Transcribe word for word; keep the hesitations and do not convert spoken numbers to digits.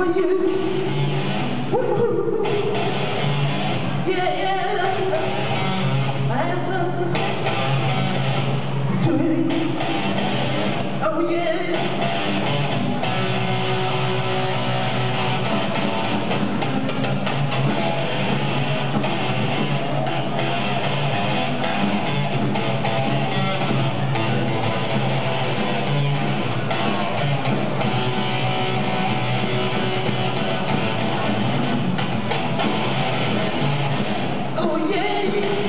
you. Woo-hoo. Yeah, yeah. I have something to say to you. Oh, yeah. Oh, yeah.